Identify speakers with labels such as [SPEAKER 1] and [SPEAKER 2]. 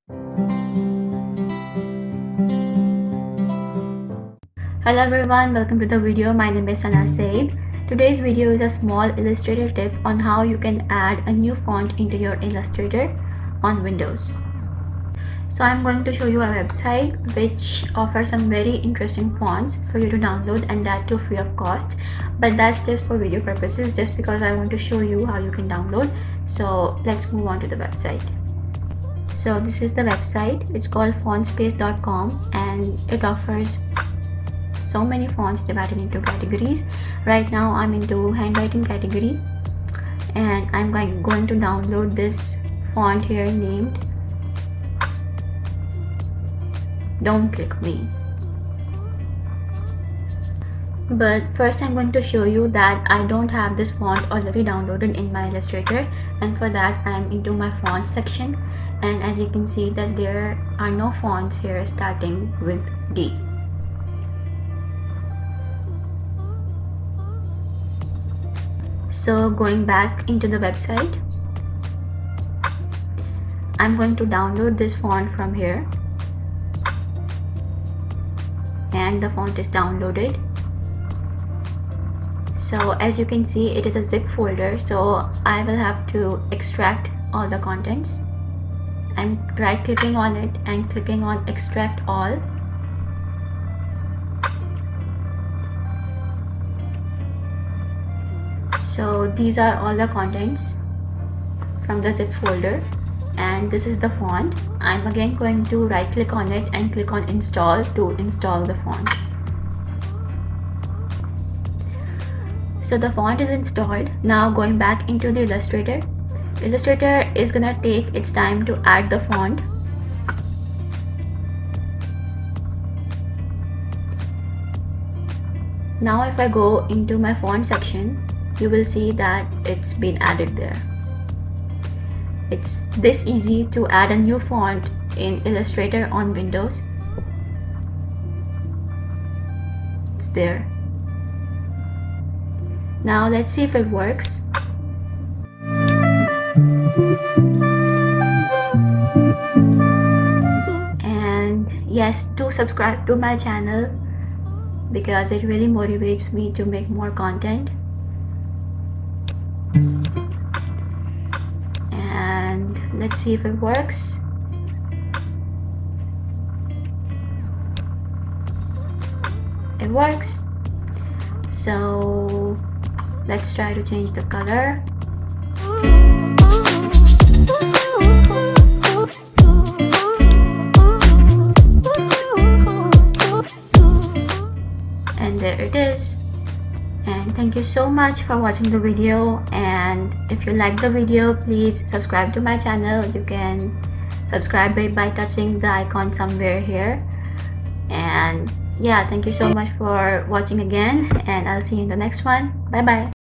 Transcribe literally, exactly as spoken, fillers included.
[SPEAKER 1] Hello everyone, welcome to the video. My name is Sana Said. Today's video is a small Illustrator tip on how you can add a new font into your Illustrator on Windows. So I'm going to show you a website which offers some very interesting fonts for you to download, and that too free of cost. But that's just for video purposes, just because I want to show you how you can download. So let's move on to the website. So this is the website. It's called fontspace dot com and it offers so many fonts divided into categories. Right now I'm into handwriting category, and I'm going, going to download this font here named Don't Click Me. But first I'm going to show you that I don't have this font already downloaded in my Illustrator, and for that I'm into my font section, and as you can see that there are no fonts here starting with D. So going back into the website, I'm going to download this font from here, and the font is downloaded. So as you can see, it is a zip folder, so I will have to extract all the contents. I'm right clicking on it and clicking on extract all. So these are all the contents from the zip folder, and this is the font. I'm again going to right click on it and click on install to install the font. So the font is installed. Now going back into the Illustrator, Illustrator is gonna take its time to add the font. Now if I go into my font section, you will see that it's been added there. It's this easy to add a new font in Illustrator on Windows. It's there. Now let's see if it works. And yes, do subscribe to my channel because it really motivates me to make more content. And let's see if it works. It works. So let's try to change the color. And there it is. And thank you so much for watching the video, and if you like the video, please subscribe to my channel. You can subscribe by, by touching the icon somewhere here. And yeah, thank you so much for watching again, and I'll see you in the next one. Bye bye.